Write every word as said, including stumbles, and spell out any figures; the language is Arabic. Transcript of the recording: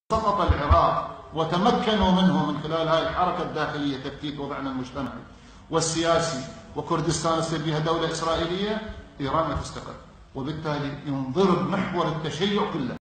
سقط العراق وتمكنوا منه من خلال هذه الحركة الداخلية تفكيك وضعنا المجتمعي والسياسي، وكردستان تصير بها دولة إسرائيلية، إيران ما تستقر، وبالتالي ينضرب محور التشيع كله.